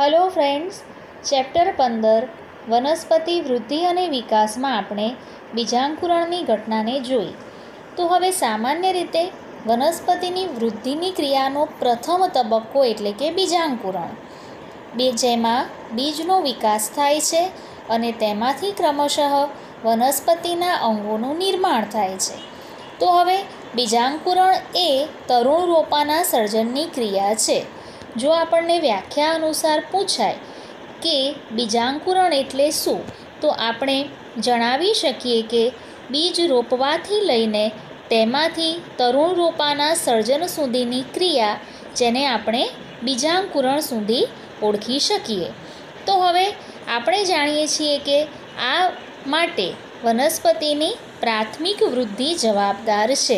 Hello friends, chapter 15 વનસ્પતિ વૃદ્ધિ અને વિકાસમાં આપણે બીજાંકુરણની ઘટનાને જોઈ. તો હવે સામાન્ય રીતે વનસ્પતિની વૃદ્ધિની ક્રિયાનો પ્રથમ તબક્કો એટલે કે બીજાંકુરણ, જેમાં બીજનો વિકાસ થાય છે અને તેમાંથી ક્રમશઃ વનસ્પતિના અંગોનું નિર્માણ થાય છે. તો હવે બીજાંકુરણ એ તરુણ રોપાના સર્જનની ક્રિયા છે. જો આપણને વ્યાખ્યા અનુસાર પૂછાય કે બીજાંકુરણ એટલે શું, તો આપણે જણાવી શકીએ કે બીજ રોપવાથી લઈને તેમાંથી તરુણ રોપાના સર્જન સુધીની ક્રિયા, જેને આપણે બીજાંકુરણ સુધી ઓળખી શકીએ. તો હવે આપણે જાણીએ છીએ કે આ માટે વનસ્પતિની પ્રાથમિક વૃદ્ધિ જવાબદાર છે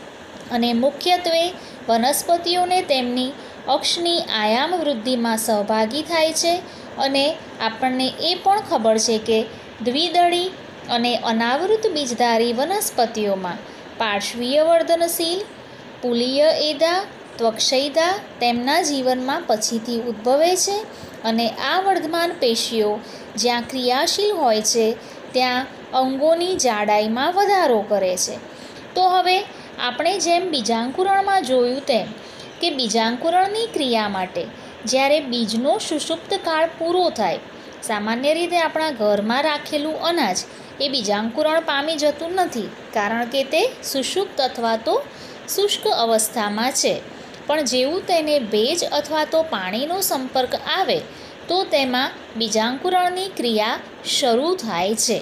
અને મુખ્યત્વે વનસ્પતિઓને તેમની અક્ષની આયામ વૃદ્ધિમાં સહભાગી થાય છે. અને આપણને એ પણ ખબર છે કે દ્વિદળી અને અનાવૃત બીજધારી વનસ્પતિઓમાં પાર્શ્વીય વર્ધનશીલ, પુલીય એદા, ત્વક્ષૈદા તેમના જીવનમાં પછીથી ઉદ્ભવે છે અને આ વર્ધમાન પેશીઓ જ્યાં ક્રિયાશીલ હોય છે ત્યાં અંગોની જાડાઈમાં વધારો કરે છે. તો હવે આપણે જેમ બીજાંકુરણમાં જોયું તેમ કે બીજાંકુરણની ક્રિયા માટે જ્યારે બીજનો સુષુપ્ત કાળ પૂરો થાય, સામાન્ય રીતે આપણા ઘરમાં રાખેલું અનાજ એ બીજાંકુરણ પામી જતું નથી, કારણ કે તે સુષુપ્ત અથવા તો શુષ્ક અવસ્થામાં છે. પણ જેવું તેને ભેજ અથવા તો પાણીનો સંપર્ક આવે તો તેમાં બીજાંકુરણની ક્રિયા શરૂ થાય છે.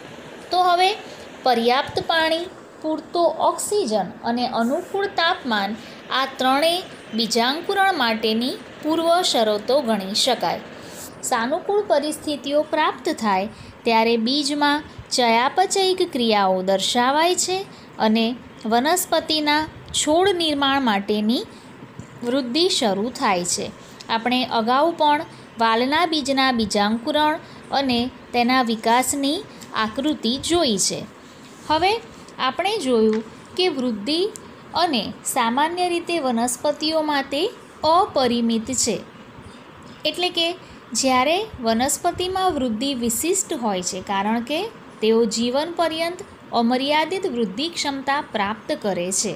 તો હવે પર્યાપ્ત પાણી, પૂરતો ઓક્સિજન અને અનુકૂળ તાપમાન આ ત્રણેય બીજાંકુરણ માટેની પૂર્વ શરતો ગણી શકાય. સાનુકૂળ પરિસ્થિતિઓ પ્રાપ્ત થાય ત્યારે બીજમાં ચયાપચયિક ક્રિયાઓ દર્શાવાય છે અને વનસ્પતિના છોડ નિર્માણ માટેની વૃદ્ધિ શરૂ થાય છે. આપણે અગાઉ પણ વાલના બીજના બીજાંકુરણ અને તેના વિકાસની આકૃતિ જોઈ છે. હવે આપણે જોયું કે વૃદ્ધિ અને સામાન્ય રીતે વનસ્પતિઓમાં તે અપરિમિત છે. એટલે કે જ્યારે વનસ્પતિમાં વૃદ્ધિ વિશિષ્ટ હોય છે, કારણ કે તેઓ જીવન પર્યંત અમર્યાદિત વૃદ્ધિ ક્ષમતા પ્રાપ્ત કરે છે.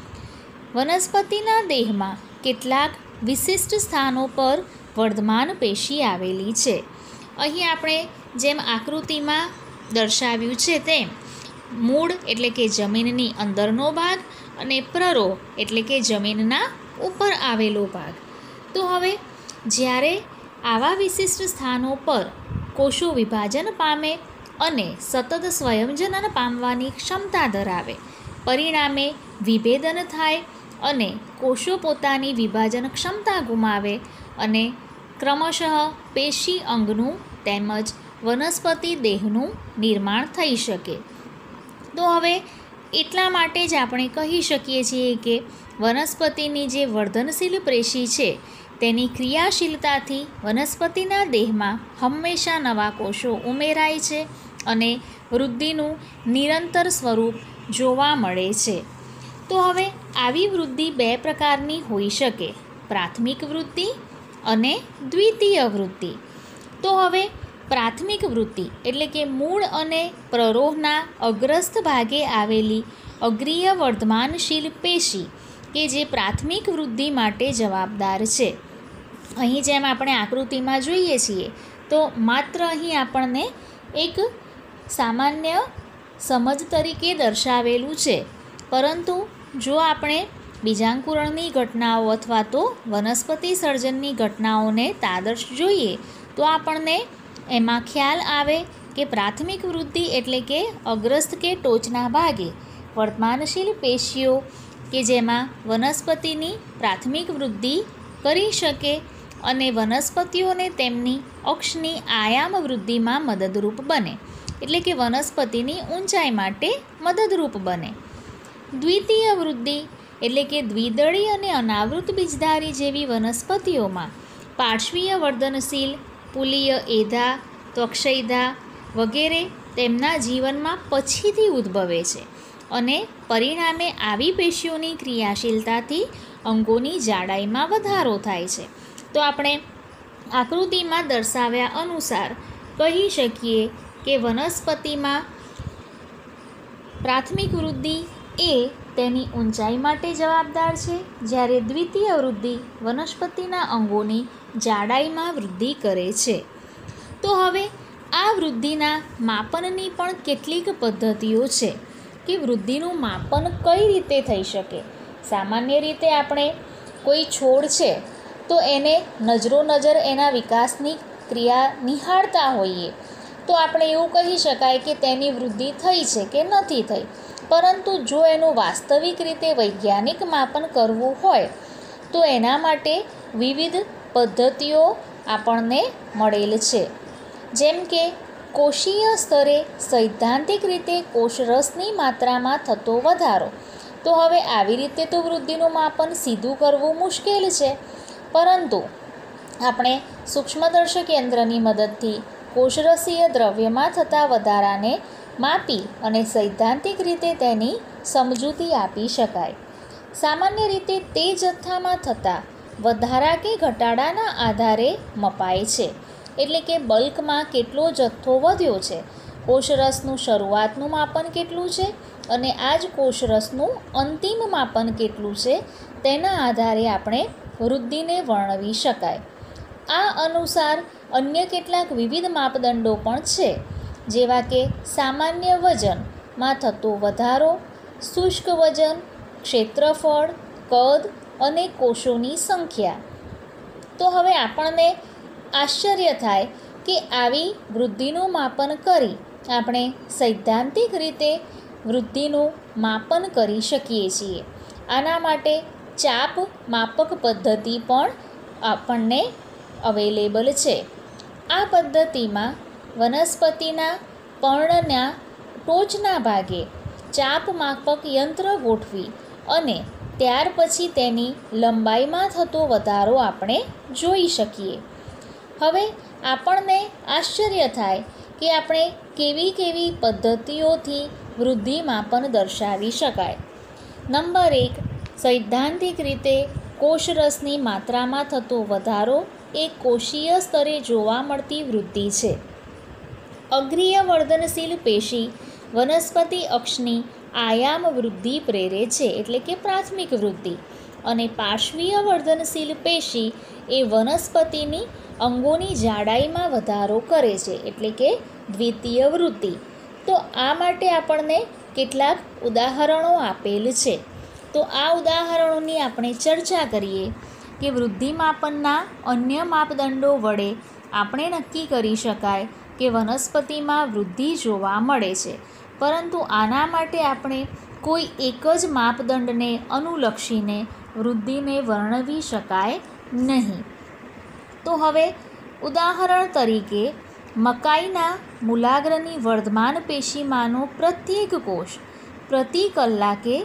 વનસ્પતિના દેહમાં કેટલાક વિશિષ્ટ સ્થાનો પર વર્ધમાન પેશી આવેલી છે. અહીં આપણે જેમ આકૃતિમાં દર્શાવ્યું છે તેમ મૂળ એટલે કે જમીનની અંદરનો ભાગ અને પ્રરોહ એટલે કે જમીનના ઉપર આવેલો ભાગ. તો હવે જ્યારે આવા વિશિષ્ટ સ્થાનો પર કોષો વિભાજન પામે અને સતત સ્વયંજનન પામવાની ક્ષમતા ધરાવે, પરિણામે વિભેદન થાય અને કોષો પોતાની વિભાજન ક્ષમતા ગુમાવે અને ક્રમશઃ પેશી અંગનું તેમજ વનસ્પતિ દેહનું નિર્માણ થઈ શકે. તો હવે એટલા માટે જ આપણે કહી શકીએ છીએ કે વનસ્પતિની જે વર્ધનશીલ પેશી છે તેની ક્રિયાશીલતાથી વનસ્પતિના દેહમાં હંમેશા નવા કોષો ઉમેરાય છે અને વૃદ્ધિનું નિરંતર સ્વરૂપ જોવા મળે છે. તો હવે આવી વૃદ્ધિ બે પ્રકારની હોઈ શકે: પ્રાથમિક વૃદ્ધિ અને દ્વિતીય વૃદ્ધિ. તો હવે પ્રાથમિક વૃદ્ધિ એટલે કે મૂળ અને પ્રરોહના અગ્રસ્થ ભાગે આવેલી અગ્રીય વર્ધમાનશીલ પેશી કે જે પ્રાથમિક વૃદ્ધિ માટે જવાબદાર છે. અહીં જેમ આપણે આકૃતિમાં જોઈએ છીએ તો માત્ર અહીં આપણને એક સામાન્ય સમજ તરીકે દર્શાવેલું છે, પરંતુ જો આપણે બીજાંકુરણની ઘટનાઓ અથવા તો વનસ્પતિ સર્જનની ઘટનાઓને તાદર્શ જોઈએ તો આપણને એમાં ખ્યાલ આવે કે પ્રાથમિક વૃદ્ધિ એટલે કે અગ્રસ્થ કે ટોચના ભાગે વર્ધમાનશીલ પેશીઓ કે જેમાં વનસ્પતિની પ્રાથમિક વૃદ્ધિ કરી શકે અને વનસ્પતિઓને તેમની અક્ષની આયામ વૃદ્ધિમાં મદદરૂપ બને, એટલે કે વનસ્પતિની ઊંચાઈ માટે મદદરૂપ બને. દ્વિતીય વૃદ્ધિ એટલે કે દ્વિદળી અને અનાવૃત બીજધારી જેવી વનસ્પતિઓમાં પાર્શ્વીય વર્ધનશીલ, પુલીય એદા, ત્વક્ષૈદા વગેરે તેમના જીવનમાં પછીથી ઉદ્ભવે છે અને પરિણામે આવી પેશીઓની ક્રિયાશીલતાથી અંગોની જાડાઈમાં વધારો થાય છે. તો આપણે આકૃતિમાં દર્શાવ્યા અનુસાર કહી શકીએ કે વનસ્પતિમાં પ્રાથમિક વૃદ્ધિ એ તેની ઊંચાઈ માટે જવાબદાર છે, જ્યારે દ્વિતીય વૃદ્ધિ વનસ્પતિના અંગોની જાડાઈમાં વૃદ્ધિ કરે છે. તો હવે આ વૃદ્ધિના માપનની પણ કેટલીક પદ્ધતિઓ છે કે વૃદ્ધિનું માપન કઈ રીતે થઈ શકે. સામાન્ય રીતે આપણે કોઈ છોડ છે તો એને નજરોનજર એના વિકાસની ક્રિયા નિહાળતા હોઈએ તો આપણે એવું કહી શકાય કે તેની વૃદ્ધિ થઈ છે કે નથી થઈ. પરંતુ જો એનું વાસ્તવિક રીતે વૈજ્ઞાનિક માપન કરવું હોય તો એના માટે વિવિધ પદ્ધતિઓ આપણને મળેલ છે. જેમ કે કોષીય સ્તરે સૈદ્ધાંતિક રીતે કોષરસની માત્રામાં થતો વધારો. તો હવે આવી રીતે તો વૃદ્ધિનું માપન સીધું કરવું મુશ્કેલ છે, પરંતુ આપણે સૂક્ષ્મદર્શક યંત્રની મદદથી કોષરસીય દ્રવ્યમાં થતા વધારાને માપી અને સૈદ્ધાંતિક રીતે તેની સમજૂતી આપી શકાય. સામાન્ય રીતે તે જથ્થામાં થતા વધારા કે ઘટાડાના આધારે મપાય છે. એટલે કે બલ્કમાં કેટલો જથ્થો વધ્યો છે, કોષરસનું શરૂઆતનું માપન કેટલું છે અને આ જ કોષરસનું અંતિમ માપન કેટલું છે તેના આધારે આપણે વૃદ્ધિને વર્ણવી શકાય. આ અનુસાર અન્ય કેટલાક વિવિધ માપદંડો પણ છે, જેવા કે સામાન્ય વજનમાં થતો વધારો, શુષ્ક વજન, ક્ષેત્રફળ, કદ અને કોષોની સંખ્યા. તો હવે આપણને આશ્ચર્ય થાય કે આવી વૃદ્ધિનું માપન કરી આપણે સૈદ્ધાંતિક રીતે વૃદ્ધિનું માપન કરી શકીએ છીએ. આના માટે ચાપ માપક પદ્ધતિ પણ આપણને અવેલેબલ છે. આ પદ્ધતિમાં વનસ્પતિના પર્ણના ટોચના ભાગે ચાપ માપક યંત્ર ગોઠવી અને ત્યાર પછી તેની લંબાઈમાં થતો વધારો આપણે જોઈ શકીએ. હવે આપણને આશ્ચર્ય થાય કે આપણે કેવી કેવી પદ્ધતિઓથી વૃદ્ધિ માપન દર્શાવી શકાય. નંબર 1, સૈદ્ધાંતિક રીતે કોષરસની માત્રામાં થતો વધારો એ કોષીય સ્તરે જોવા મળતી વૃદ્ધિ છે. અગ્રીય વર્ધનશીલ પેશી વનસ્પતિ અક્ષની આયામ વૃદ્ધિ પ્રેરે છે, એટલે કે પ્રાથમિક વૃદ્ધિ, અને પાર્શ્વીય વર્ધનશીલ પેશી એ વનસ્પતિની અંગોની જાડાઈમાં વધારો કરે છે, એટલે કે દ્વિતીય વૃદ્ધિ. તો આ માટે આપણને કેટલાક ઉદાહરણો આપેલ છે. તો આ ઉદાહરણોની આપણે ચર્ચા કરીએ કે વૃદ્ધિ માપનના અન્ય માપદંડો વડે આપણે નક્કી કરી શકાય કે વનસ્પતિમાં વૃદ્ધિ જોવા મળે છે, પરંતુ આના માટે આપણે કોઈ એક જ માપદંડને અનુલક્ષીને વૃદ્ધિને વર્ણવી શકાય નહીં. તો હવે ઉદાહરણ તરીકે મકાઈના મૂલાગ્રની વર્ધમાન પેશીમાંનો પ્રત્યેક કોષ પ્રતિ કલાકે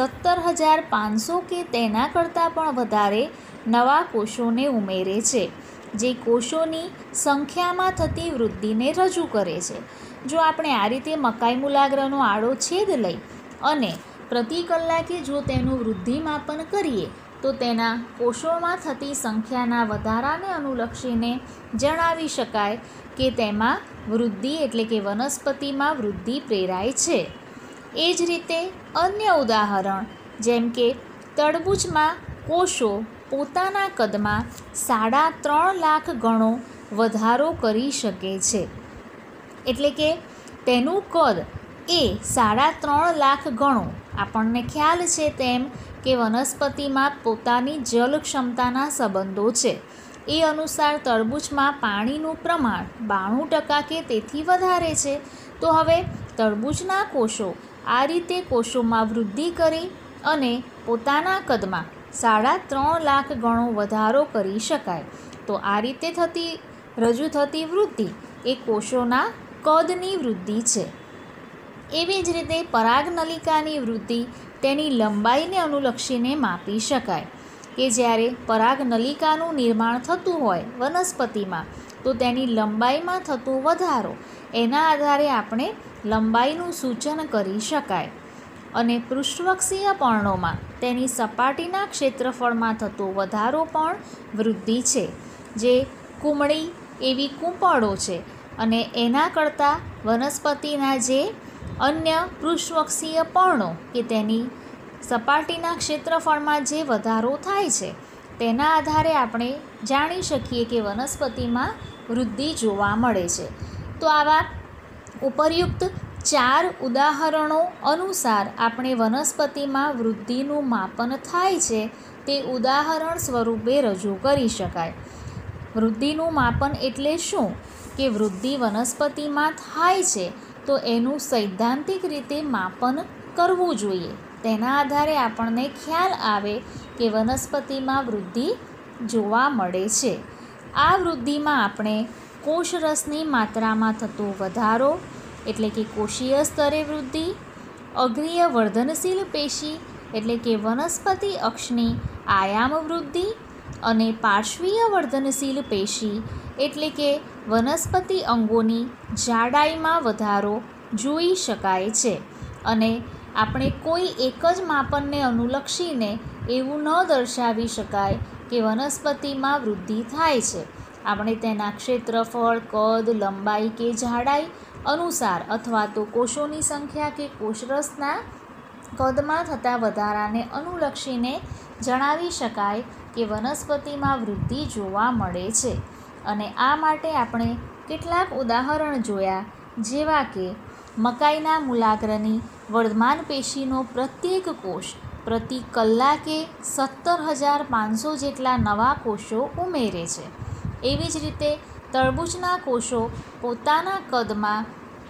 17,500 કે તેના કરતાં પણ વધારે નવા કોષોને ઉમેરે છે, જે કોષોની સંખ્યામાં થતી વૃદ્ધિને રજૂ કરે છે. જો આપણે આ રીતે મકાઈ મૂલાગ્રનો આડો છેદ લઈ અને પ્રતિ કલાકે જો તેનું વૃદ્ધિ માપન કરીએ તો તેના કોષોમાં થતી સંખ્યાના વધારાને અનુલક્ષીને જણાવી શકાય કે તેમાં વૃદ્ધિ એટલે કે વનસ્પતિમાં વૃદ્ધિ પ્રેરાય છે. એ જ રીતે અન્ય ઉદાહરણ જેમ કે તરબૂચમાં કોષો પોતાના કદમાં 3.5 લાખ ગણો વધારો કરી શકે છે. એટલે કે તેનું કદ એ 3.5 લાખ ગણો. આપણને ખ્યાલ છે તેમ કે વનસ્પતિમાં પોતાની જલ ક્ષમતાના સંબંધો છે. એ અનુસાર તરબૂચમાં પાણીનું પ્રમાણ 92% કે તેથી વધારે છે. તો હવે તરબૂચના કોષો આ રીતે કોષોમાં વૃદ્ધિ કરી અને પોતાના કદમાં 3.5 લાખ ગણો વધારો કરી શકાય. તો આ રીતે રજૂ થતી વૃદ્ધિ એ કોષોના કદની વૃદ્ધિ છે. એવી જ રીતે પરાગનલિકાની વૃદ્ધિ તેની લંબાઈને અનુલક્ષીને માપી શકાય કે જ્યારે પરાગનલિકાનું નિર્માણ થતું હોય વનસ્પતિમાં તો તેની લંબાઈમાં થતો વધારો એના આધારે આપણે લંબાઈનું સૂચન કરી શકાય. અને પૃષ્ઠવક્ષીય પર્ણોમાં તેની સપાટીના ક્ષેત્રફળમાં થતો વધારો પણ વૃદ્ધિ છે, જે કુમળી એવી કૂંપળો છે અને એના કરતાં વનસ્પતિના જે અન્ય પૃષ્ઠવક્ષીય પર્ણો કે તેની સપાટીના ક્ષેત્રફળમાં જે વધારો થાય છે તેના આધારે આપણે જાણી શકીએ કે વનસ્પતિમાં વૃદ્ધિ જોવા મળે છે. તો આવા ઉપરયુક્ત 4 ઉદાહરણો અનુસાર આપણે વનસ્પતિમાં વૃદ્ધિનું માપન થાય છે તે ઉદાહરણ સ્વરૂપે રજૂ કરી શકાય. વૃદ્ધિનું માપન એટલે શું? કે વૃદ્ધિ વનસ્પતિમાં થાય છે તો એનું સૈદ્ધાંતિક રીતે માપન કરવું જોઈએ. તેના આધારે આપણને ખ્યાલ આવે કે વનસ્પતિમાં વૃદ્ધિ જોવા મળે છે. આ વૃદ્ધિમાં આપણે કોષરસની માત્રામાં થતો વધારો એટલે કે કોષીય સ્તરે વૃદ્ધિ, અગ્રીય વર્ધનશીલ પેશી એટલે કે વનસ્પતિ અક્ષની આયામ વૃદ્ધિ અને પાર્શ્વીય વર્ધનશીલ પેશી એટલે કે વનસ્પતિ અંગોની જાડાઈમાં વધારો જોઈ શકાય છે. અને આપણે કોઈ એક જ માપનને અનુલક્ષીને એવું ન દર્શાવી શકાય કે વનસ્પતિમાં વૃદ્ધિ થાય છે. આપણે તેના ક્ષેત્રફળ, કદ, લંબાઈ કે જાડાઈ અનુસાર અથવા તો કોષોની સંખ્યા કે કોષરસના કદમાં થતા વધારાને અનુલક્ષીને જણાવી શકાય કે વનસ્પતિમાં વૃદ્ધિ જોવા મળે છે. અને આ માટે આપણે કેટલાક ઉદાહરણ જોયા, જેવા કે મકાઈના મૂલાગ્રની વર્ધમાન પેશીનો પ્રત્યેક કોષ પ્રતિ કલાકે 17,500 જેટલા નવા કોષો ઉમેરે છે. એવી જ રીતે તરબૂચના કોષો પોતાના કદમાં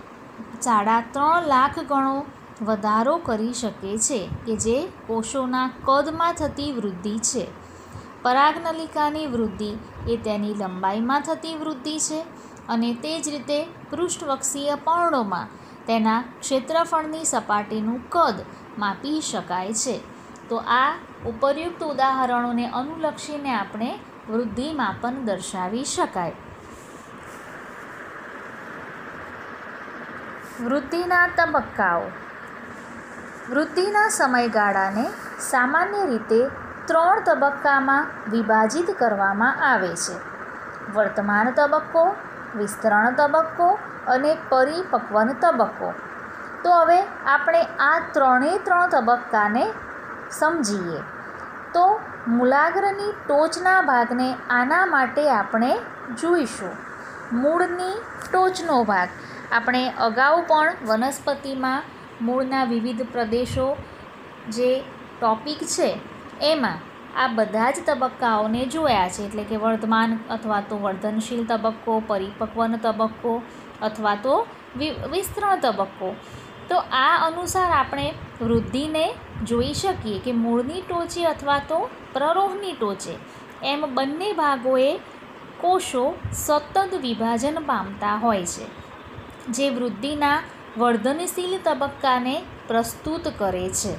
3.5 લાખ ગણો વધારો કરી શકે છે કે જે કોષોના કદમાં થતી વૃદ્ધિ છે. પરાગનલિકાની વૃદ્ધિ એ તેની લંબાઈમાં થતી વૃદ્ધિ છે અને તે જ રીતે પૃષ્ઠવક્ષીય પર્ણોમાં તેના ક્ષેત્રફળની સપાટીનું કદ માપી શકાય છે. તો આ ઉપરયુક્ત ઉદાહરણોને અનુલક્ષીને આપણે વૃદ્ધિ માપન દર્શાવી શકાય. વૃદ્ધિના તબક્કાઓ. વૃદ્ધિના સમયગાળાને સામાન્ય રીતે 3 તબક્કામાં વિભાજિત કરવામાં આવે છે: વર્તમાન તબક્કો, વિસ્તરણ તબક્કો અને પરિપક્વન તબક્કો. તો હવે આપણે આ 3 તબક્કાને સમજીએ. તો મૂલાગ્રની ટોચના ભાગને આના માટે આપણે જોઈશું. મૂળની ટોચનો ભાગ. આપણે અગાઉ પણ વનસ્પતિમાં મૂળના વિવિધ પ્રદેશો જે ટોપિક છે એમાં આ બધા જ તબક્કાઓને જોયા છે. એટલે કે વર્ધમાન અથવા તો વર્ધનશીલ તબક્કો, પરિપક્વન તબક્કો અથવા તો વિસ્તરણ તબક્કો. તો આ અનુસાર આપણે વૃદ્ધિને જોઈ શકીએ કે મૂળની ટોચે અથવા તો પ્રરોહની ટોચે એમ બંને ભાગોએ કોષો સતત વિભાજન પામતા હોય છે, જે વૃદ્ધિના વર્ધનશીલ તબક્કાને પ્રસ્તુત કરે છે.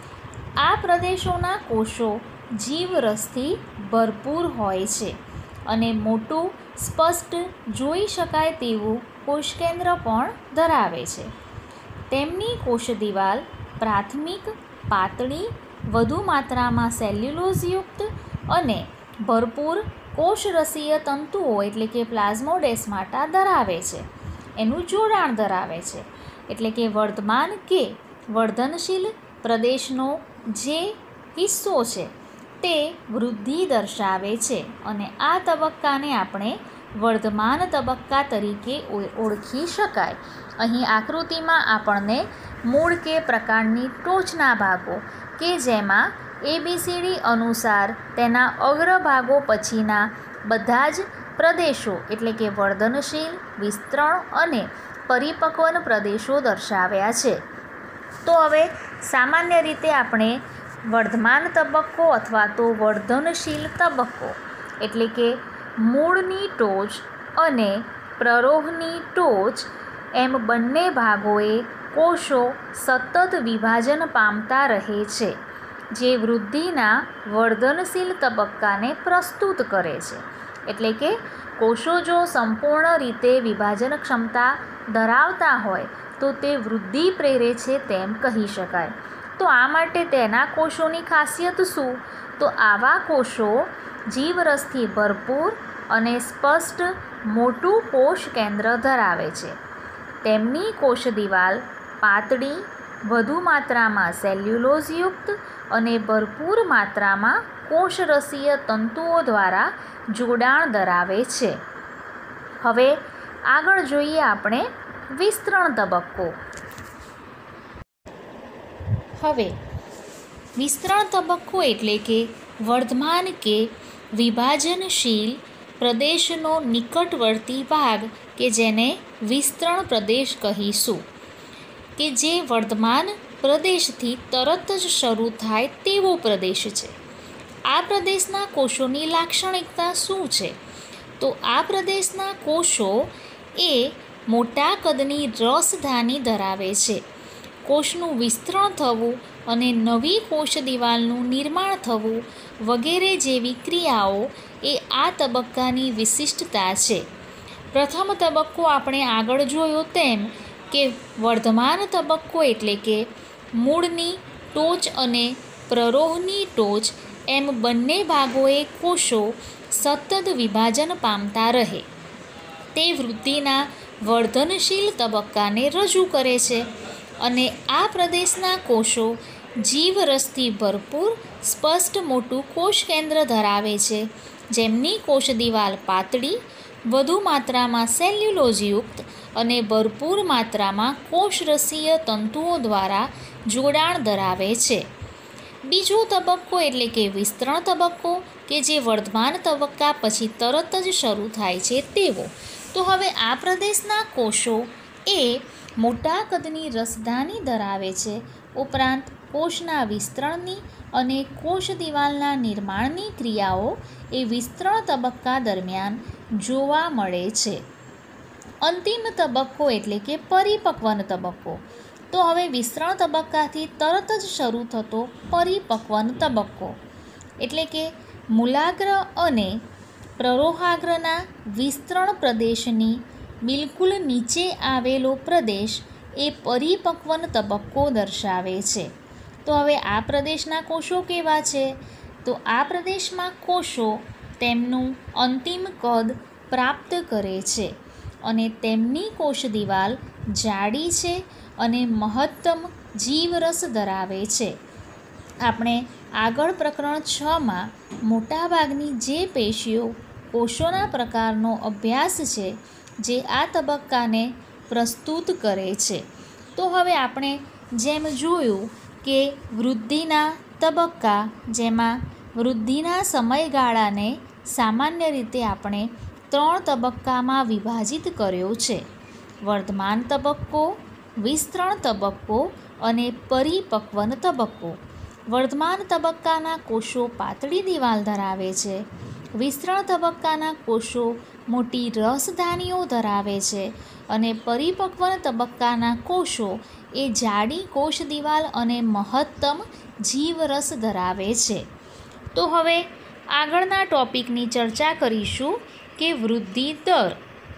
આ પ્રદેશોના કોષો જીવરસથી ભરપૂર હોય છે અને મોટું સ્પષ્ટ જોઈ શકાય તેવું કોષકેન્દ્ર પણ ધરાવે છે. તેમની કોષ દિવાલ પ્રાથમિક, પાતળી, વધુ માત્રામાં સેલ્યુલોઝયુક્ત અને ભરપૂર કોષરસીય તંતુઓ એટલે કે પ્લાઝ્મોડેસ્માટા ધરાવે છે. એનું જોડાણ ધરાવે છે. એટલે કે વર્ધમાન કે વર્ધનશીલ પ્રદેશનો જે હિસ્સો છે તે વૃદ્ધિ દર્શાવે છે અને આ તબક્કાને આપણે વર્ધમાન તબક્કા તરીકે ઓળખી શકાય. અહીં આકૃતિમાં આપણને મૂળ કે પ્રકાંડની ટોચના ભાગો કે જેમાં ABCD અનુસાર તેના અગ્રભાગો પછીના બધા જ પ્રદેશો એટલે કે વર્ધનશીલ, વિસ્તરણ અને પરિપક્વન પ્રદેશો દર્શાવ્યા છે. તો હવે સામાન્ય રીતે આપણે વર્ધમાન તબક્કો અથવા તો વર્ધનશીલ તબક્કો એટલે કે મૂળની ટોચ અને પ્રરોહની ટોચ એમ બંને ભાગોએ કોષો સતત વિભાજન પામતા રહે છે, જે વૃદ્ધિના વર્ધનશીલ તબક્કાને પ્રસ્તુત કરે છે. એટલે કે કોષો જો સંપૂર્ણ રીતે વિભાજન ક્ષમતા ધરાવતા હોય તો તે વૃદ્ધિ પ્રેરે છે તેમ કહી શકાય. તો આ માટે તેના કોષોની ખાસિયત શું? તો આવા કોષો જીવરસથી ભરપૂર અને સ્પષ્ટ મોટું કોષ કેન્દ્ર ધરાવે છે. તેમની કોષ દિવાલ પાતળી, વધુ માત્રામાં સેલ્યુલોઝયુક્ત અને ભરપૂર માત્રામાં કોષરસીય તંતુઓ દ્વારા જોડાણ ધરાવે છે. હવે આગળ જોઈએ આપણે વિસ્તરણ તબક્કો. હવે વિસ્તરણ તબક્કો એટલે કે વર્ધમાન કે વિભાજનશીલ પ્રદેશનો નિકટવર્તી ભાગ કે જેને વિસ્તરણ પ્રદેશ કહીશું, કે જે વર્ધમાન પ્રદેશથી તરત જ શરૂ થાય તેવો પ્રદેશ છે. આ પ્રદેશના કોષોની લાક્ષણિકતા શું છે? તો આ પ્રદેશના કોષો એ મોટા કદની રસધાની ધરાવે છે. કોષનું વિસ્તરણ થવું અને નવી કોષ દિવાલનું નિર્માણ થવું વગેરે જેવી ક્રિયાઓ એ આ તબક્કાની વિશિષ્ટતા છે. પ્રથમ તબક્કો આપણે આગળ જોયો તેમ કે વર્ધમાન તબક્કો એટલે કે મૂળની ટોચ અને પ્રરોહની ટોચ એમ બંને ભાગોએ કોષો સતત વિભાજન પામતા રહે તે વૃદ્ધિના વર્ધનશીલ તબક્કાને રજૂ કરે છે. અને આ પ્રદેશના કોષો જીવરસથી ભરપૂર સ્પષ્ટ મોટું કોષ કેન્દ્ર ધરાવે છે, જેમની કોષ દિવાલ પાતળી, વધુ માત્રામાં સેલ્યુલોઝયુક્ત અને ભરપૂર માત્રામાં કોષરસીય તંતુઓ દ્વારા જોડાણ ધરાવે છે. બીજો તબક્કો એટલે કે વિસ્તરણ તબક્કો કે જે વર્ધમાન તબક્કા પછી તરત જ શરૂ થાય છે તેવો. તો હવે આ પ્રદેશના કોષો એ મોટા કદની રસધાની ધરાવે છે. ઉપરાંત કોષના વિસ્તરણની અને કોષ દિવાલના નિર્માણની ક્રિયાઓ એ વિસ્તરણ તબક્કા દરમિયાન જોવા મળે છે. અંતિમ તબક્કો એટલે કે પરિપક્વન તબક્કો. તો હવે વિસ્તરણ તબક્કાથી તરત જ શરૂ થતો પરિપક્વન તબક્કો એટલે કે મૂલાગ્ર અને પ્રરોહાગ્રના વિસ્તરણ પ્રદેશની બિલકુલ નીચે આવેલો પ્રદેશ એ પરિપક્વન તબક્કો દર્શાવે છે. તો હવે આ પ્રદેશના કોષો કેવા છે? તો આ પ્રદેશમાં કોષો તેમનું અંતિમ કદ પ્રાપ્ત કરે છે અને તેમની કોષ દિવાલ જાડી છે અને મહત્તમ જીવરસ ધરાવે છે. આપણે આગળ પ્રકરણ 6માં મોટાભાગની જે પેશીઓ કોષોના પ્રકારનો અભ્યાસ છે જે આ તબક્કાને પ્રસ્તુત કરે છે. તો હવે આપણે જેમ જોયું કે વૃદ્ધિના તબક્કા, જેમાં વૃદ્ધિના સમયગાળાને સામાન્ય રીતે આપણે 3 તબક્કામાં વિભાજિત કર્યો છે: વર્ધમાન તબક્કો, વિસ્તરણ તબક્કો અને પરિપક્વન તબક્કો. વર્ધમાન તબક્કાના કોષો પાતળી દિવાલ ધરાવે છે. વિસ્તરણ તબક્કાના કોષો મોટી રસધાનીઓ ધરાવે છે અને પરિપક્વન તબક્કાના કોષો એ જાડી કોષ દિવાલ અને મહત્તમ જીવરસ ધરાવે છે. તો હવે આગળના ટોપિકની ચર્ચા કરીશું કે વૃદ્ધિ દર.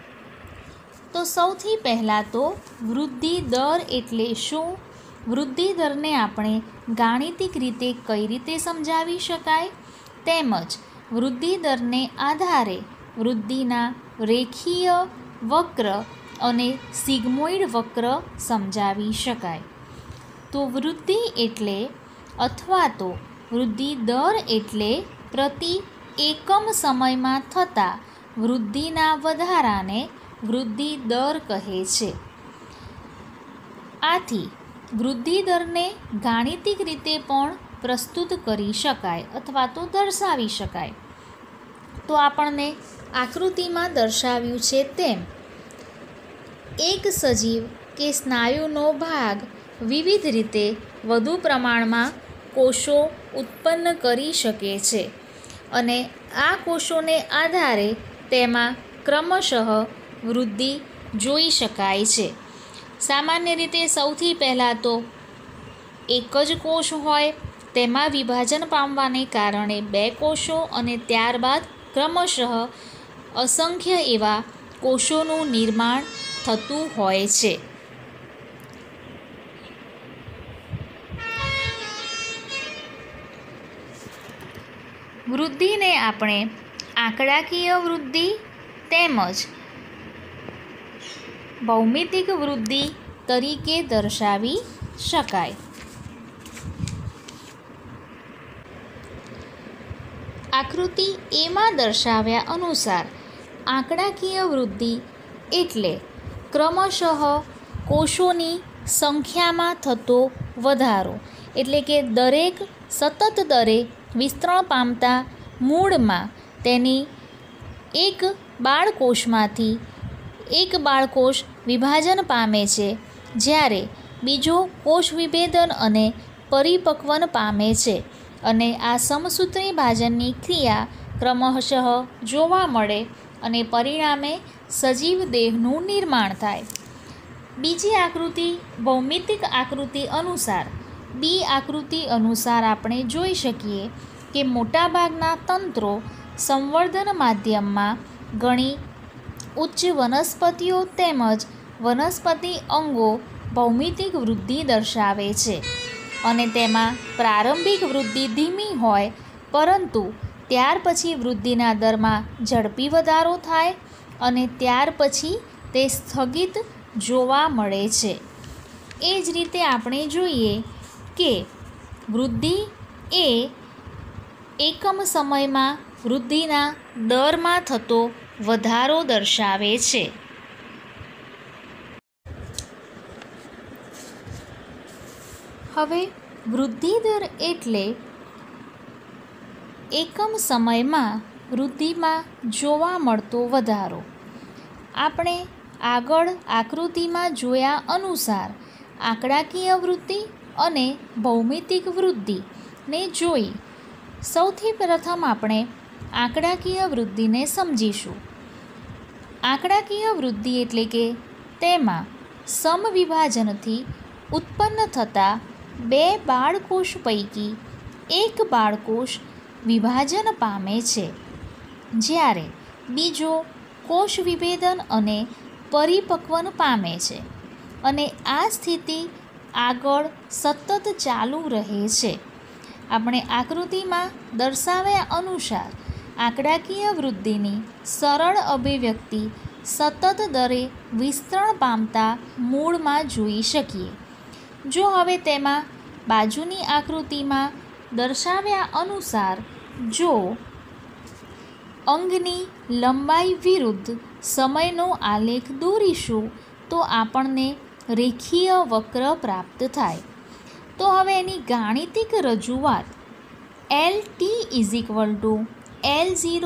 તો સૌથી પહેલાં તો વૃદ્ધિ દર એટલે શું? વૃદ્ધિ દરને આપણે ગાણિતિક રીતે કઈ રીતે સમજાવી શકાય, તેમજ વૃદ્ધિ દરને આધારે વૃદ્ધિના રેખીય વક્ર અને સિગ્મોઇડ વક્ર સમજાવી શકાય. તો વૃદ્ધિ એટલે અથવા તો વૃદ્ધિ દર એટલે પ્રતિ એકમ સમયમાં થતા વૃદ્ધિના વધારાને વૃદ્ધિ દર કહે છે. આથી વૃદ્ધિ દરને ગાણિતિક રીતે પણ પ્રસ્તુત કરી શકાય અથવા તો દર્શાવી શકાય. તો આપણને આકૃતિમાં દર્શાવ્યું છે તેમ એક સજીવ કે સ્નાયુનો ભાગ વિવિધ રીતે વધુ પ્રમાણમાં કોષો ઉત્પન્ન કરી શકે છે અને આ કોષોને આધારે તેમાં ક્રમશઃ વૃદ્ધિ જોઈ શકાય છે. સામાન્ય રીતે સૌથી પહેલાં તો એક જ કોષ હોય, તેમાં વિભાજન પામવાને કારણે 2 કોષો અને ત્યારબાદ ક્રમશઃ અસંખ્ય એવા કોષોનું નિર્માણ થતું હોય છે. વૃદ્ધિને આપણે આંકડાકીય વૃદ્ધિ તેમજ ભૌમિતિક વૃદ્ધિ તરીકે દર્શાવી શકાય. આકૃતિ એમાં દર્શાવ્યા અનુસાર આંકડાકીય વૃદ્ધિ એટલે ક્રમશઃ કોષોની સંખ્યામાં થતો વધારો, એટલે કે દરેક સતત દરે વિસ્તરણ પામતા મૂળમાં તેની એક બાળકોષમાંથી એક બાળકોષ વિભાજન પામે છે, જ્યારે બીજો કોષ વિભેદન અને પરિપક્વન પામે છે અને આ સમસૂત્રી ભાજનની ક્રિયા ક્રમશઃ જોવા મળે અને પરિણામે સજીવ દેહનું નિર્માણ થાય. બીજી આકૃતિ ભૌમિતિક આકૃતિ અનુસાર બી આકૃતિ અનુસાર આપણે જોઈ શકીએ કે મોટાભાગના તંત્રો સંવર્ધન માધ્યમમાં ઘણી ઉચ્ચ વનસ્પતિઓ તેમજ વનસ્પતિ અંગો ભૌમિતિક વૃદ્ધિ દર્શાવે છે અને તેમાં પ્રારંભિક વૃદ્ધિ ધીમી હોય, પરંતુ ત્યાર પછી વૃદ્ધિના દરમાં ઝડપી વધારો થાય અને ત્યાર પછી તે સ્થગિત જોવા મળે છે. એ જ રીતે આપણે જોઈએ કે વૃદ્ધિ એ એકમ સમયમાં વૃદ્ધિના દરમાં થતો વધારો દર્શાવે છે. હવે વૃદ્ધિ દર એટલે એકમ સમયમાં વૃદ્ધિમાં જોવા મળતો વધારો. આપણે આગળ આકૃતિમાં જોયા અનુસાર આંકડાકીય વૃદ્ધિ અને ભૌમિતિક વૃદ્ધિને જોઈ. સૌથી પ્રથમ આપણે આંકડાકીય વૃદ્ધિને સમજીશું. આંકડાકીય વૃદ્ધિ એટલે કે તેમાં સમવિભાજનથી ઉત્પન્ન થતા બે બાળકોષ પૈકી એક બાળકોષ વિભાજન પામે છે, જ્યારે બીજો કોષ વિભેદન અને પરિપક્વન પામે છે અને આ સ્થિતિ આગળ સતત ચાલુ રહે છે. આપણે આકૃતિમાં દર્શાવ્યા અનુસાર આંકડાકીય વૃદ્ધિની સરળ અભિવ્યક્તિ સતત દરે વિસ્તરણ પામતા મૂળમાં જોઈ શકીએ. જો હવે તેમાં બાજુની આકૃતિમાં દર્શાવ્યા અનુસાર જો અંગની લંબાઈ વિરુદ્ધ સમયનો આલેખ દોરીશું તો આપણને રેખીય વક્ર પ્રાપ્ત થાય. તો હવે એની ગાણિતિક રજૂઆત LT=L0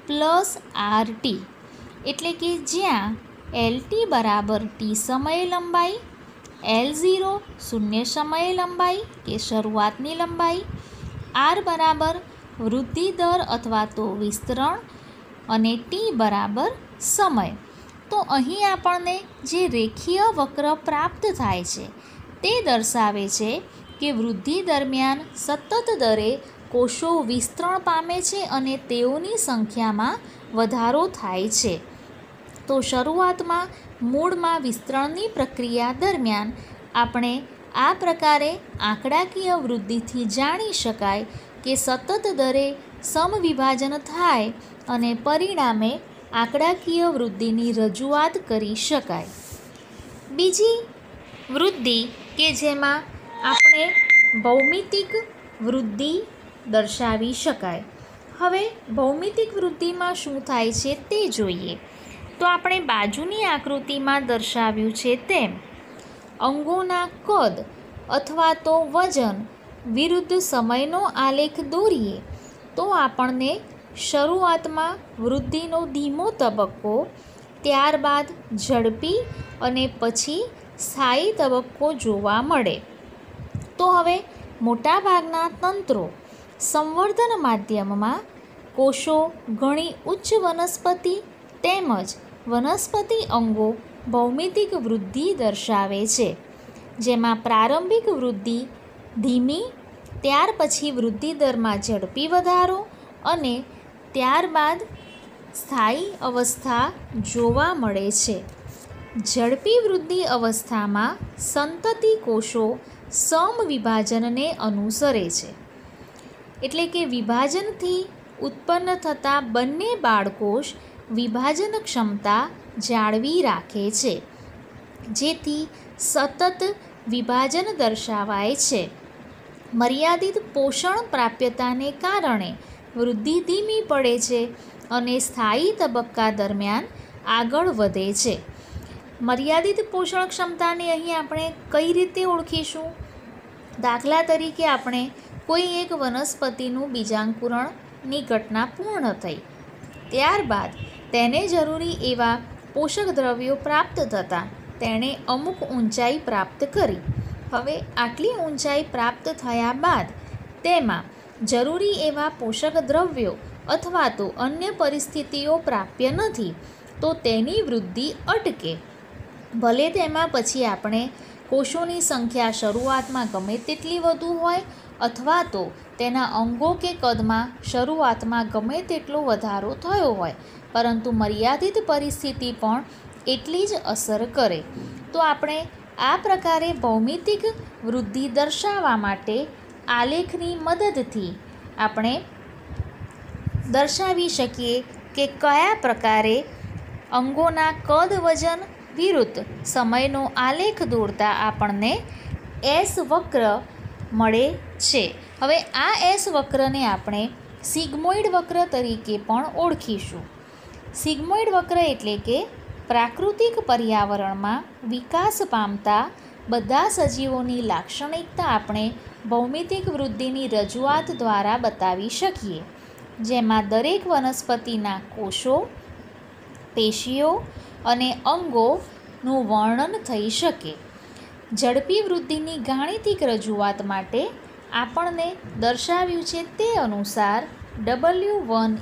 + RT, એટલે કે જ્યાં LT બરાબર T સમય લંબાઈ, L0 શૂન્ય સમય લંબાઈ કે શરૂઆતની લંબાઈ, R બરાબર વૃદ્ધિ દર અથવા તો વિસ્તરણ અને T બરાબર સમય. તો અહીં આપણને જે રેખીય વક્ર પ્રાપ્ત થાય છે તે દર્શાવે છે કે વૃદ્ધિ દરમિયાન સતત દરે કોષો વિસ્તરણ પામે છે અને તેઓની સંખ્યામાં વધારો થાય છે. તો શરૂઆતમાં મૂળમાં વિસ્તરણની પ્રક્રિયા દરમિયાન આપણે આ પ્રકારે આંકડાકીય વૃદ્ધિથી જાણી શકાય કે સતત દરે સમવિભાજન થાય અને પરિણામે આંકડાકીય વૃદ્ધિની રજૂઆત કરી શકાય. બીજી વૃદ્ધિ કે જેમાં આપણે ભૌમિતિક વૃદ્ધિ દર્શાવી શકાય. હવે ભૌમિતિક વૃદ્ધિમાં શું થાય છે તે જોઈએ. તો આપણે બાજુની આકૃતિમાં દર્શાવ્યું છે તેમ અંગોના કદ અથવા તો વજન વિરુદ્ધ સમયનો આલેખ દોરીએ તો આપણને શરૂઆતમાં વૃદ્ધિનો ધીમો તબક્કો, ત્યારબાદ ઝડપી અને પછી સ્થાયી તબક્કો જોવા મળે. તો હવે મોટાભાગના તંત્રો સંવર્ધન માધ્યમમાં કોષો ઘણી ઉચ્ચ વનસ્પતિ તેમજ વનસ્પતિ અંગો ભૌમિતિક વૃદ્ધિ દર્શાવે છે, જેમાં પ્રારંભિક વૃદ્ધિ ધીમી, ત્યાર પછી વૃદ્ધિ દરમાં ઝડપી વધારો અને ત્યારબાદ સ્થાયી અવસ્થા જોવા મળે છે. ઝડપી વૃદ્ધિ અવસ્થામાં સંતતિ કોષો સમવિભાજનને અનુસરે છે, એટલે કે વિભાજનથી ઉત્પન્ન થતા બંને બાળકોષ વિભાજન ક્ષમતા જાળવી રાખે છે, જેથી સતત વિભાજન દર્શાવાય છે. મર્યાદિત પોષણ પ્રાપ્યતાને કારણે વૃદ્ધિ ધીમી પડે છે અને સ્થાયી તબક્કા દરમિયાન આગળ વધે છે. મર્યાદિત પોષણ ક્ષમતાને અહીં આપણે કઈ રીતે ઓળખીશું? દાખલા તરીકે આપણે કોઈ એક વનસ્પતિનું બીજાંકુરણની ઘટના પૂર્ણ થઈ, ત્યારબાદ તેને જરૂરી એવા પોષક દ્રવ્યો પ્રાપ્ત થતાં તેણે અમુક ઊંચાઈ પ્રાપ્ત કરી. હવે આટલી ઊંચાઈ પ્રાપ્ત થયા બાદ તેમાં જરૂરી એવા પોષક દ્રવ્યો અથવા તો અન્ય પરિસ્થિતિઓ પ્રાપ્ય નથી, તો તેની વૃદ્ધિ અટકે. ભલે તેમાં પછી આપણે કોષોની સંખ્યા શરૂઆતમાં ગમે તેટલી વધુ હોય અથવા તો તેના અંગો કે કદમાં શરૂઆતમાં ગમે તેટલો વધારો થયો હોય, પરંતુ મર્યાદિત પરિસ્થિતિ પણ એટલી જ અસર કરે. તો આપણે આ પ્રકારે ભૌમિતિક વૃદ્ધિ દર્શાવવા માટે આલેખની મદદથી આપણે દર્શાવી શકીએ કે કયા પ્રકારે અંગોના કદ વજન વિરુદ્ધ સમયનો આલેખ દોરતા આપણને એસ વક્ર મળે છે. હવે આ એસ વક્રને આપણે સિગ્મોઇડ વક્ર તરીકે પણ ઓળખીશું. સિગ્મોઇડ વક્ર એટલે કે પ્રાકૃતિક પર્યાવરણમાં વિકાસ પામતા બધા સજીવોની લાક્ષણિકતા આપણે ભૌમિતિક વૃદ્ધિની રજૂઆત દ્વારા બતાવી શકીએ, જેમાં દરેક વનસ્પતિના કોષો, પેશીઓ અને અંગોનું વર્ણન થઈ શકે. ઝડપી વૃદ્ધિની ગાણિતિક રજૂઆત માટે આપણને દર્શાવ્યું છે તે અનુસાર W1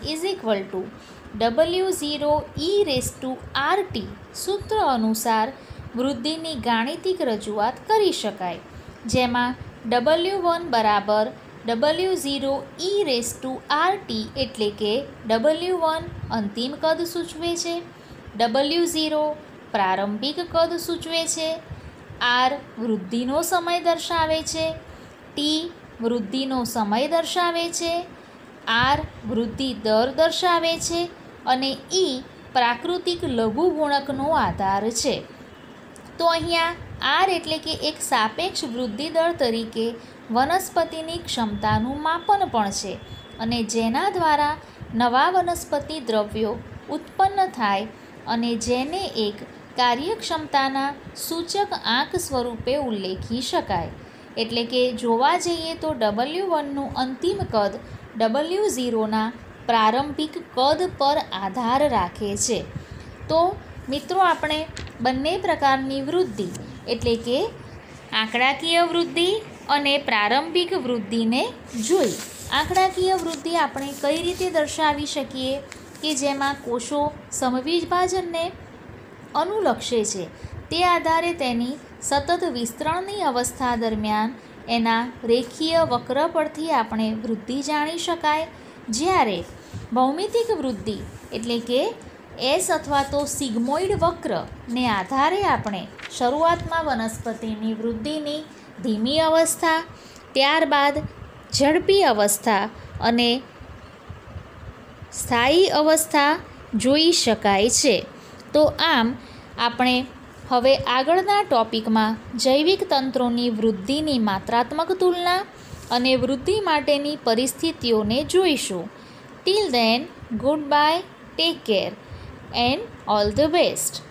W0 e⁻rt સૂત્ર અનુસાર વૃદ્ધિની ગાણિતિક રજૂઆત કરી શકાય, જેમાં W1 બરાબર W0 e⁻rt એટલે કે W1 અંતિમ કદ સૂચવે છે, W0 પ્રારંભિક કદ સૂચવે છે, R વૃદ્ધિનો સમય દર્શાવે છે, T વૃદ્ધિનો સમય દર્શાવે છે, R વૃદ્ધિ દર દર્શાવે છે અને E પ્રાકૃતિક લઘુગુણકનો આધાર છે. તો અહીંયા R એટલે કે એક સાપેક્ષ વૃદ્ધિ દર તરીકે વનસ્પતિની ક્ષમતાનું માપન પણ છે અને જેના દ્વારા નવા વનસ્પતિ દ્રવ્યો ઉત્પન્ન થાય અને જેને એક કાર્યક્ષમતાના સૂચક આંક સ્વરૂપે ઉલ્લેખી શકાય. એટલે કે જોવા જઈએ તો W1નું અંતિમ કદ W0ના પ્રારંભિક કદ પર આધાર રાખે છે. તો મિત્રો, આપણે બંને પ્રકારની વૃદ્ધિ એટલે કે આંકડાકીય વૃદ્ધિ અને પ્રારંભિક વૃદ્ધિને જોઈ. આંકડાકીય વૃદ્ધિ આપણે કઈ રીતે દર્શાવી શકીએ કે જેમાં કોષો સમવિભાજનને અનુલક્ષે છે, તે આધારે તેની સતત વિસ્તરણની અવસ્થા દરમિયાન એના રેખીય વક્ર પરથી આપણે વૃદ્ધિ જાણી શકાય. જ્યારે ભૌમિતિક વૃદ્ધિ એટલે કે એસ અથવા તો સિગ્મોઇડ વક્રને આધારે આપણે શરૂઆતમાં વનસ્પતિની વૃદ્ધિની ધીમી અવસ્થા, ત્યારબાદ ઝડપી અવસ્થા અને સ્થાયી અવસ્થા જોઈ શકાય છે. તો આમ આપણે હવે આગળના ટોપિકમાં જૈવિક તંત્રોની વૃદ્ધિની માત્રાત્મક તુલના અને વૃદ્ધિ માટેની પરિસ્થિતિઓને જોઈશું. Till then, good bye, take care and all the best.